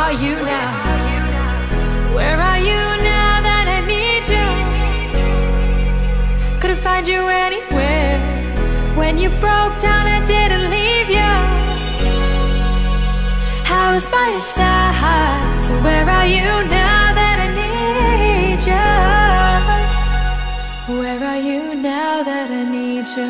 are you now? Where are you now that I need you? Couldn't find you anywhere. When you broke down, I didn't leave you. I was by your side. So where are you now that I need you? Where are you now that I need you?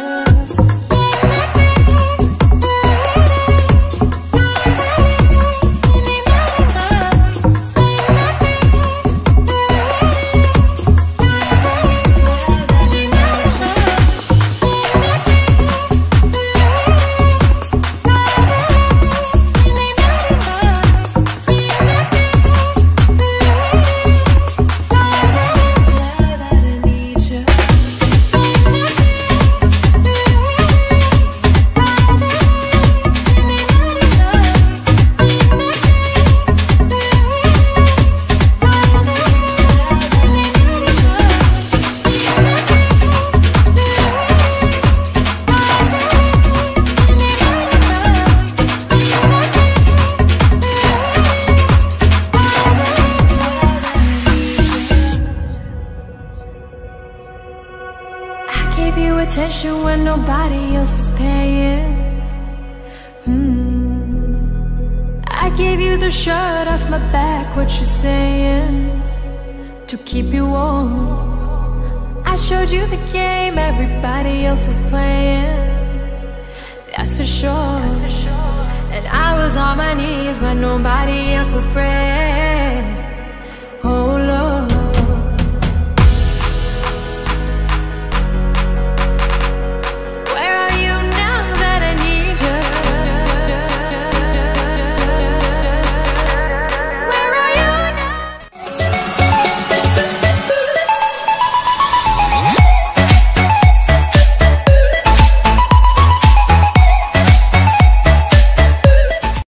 Gave you attention when nobody else was paying. I gave you the shirt off my back, what you saying? To keep you warm. I showed you the game everybody else was playing. That's for sure. And I was on my knees when nobody else was praying.